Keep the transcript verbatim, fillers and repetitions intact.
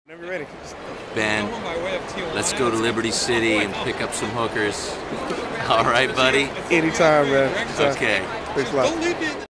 Whenever you're ready. Ben, let's go to Liberty City and pick up some hookers. All right, buddy? Anytime, man. Anytime. Okay. Thanks a lot.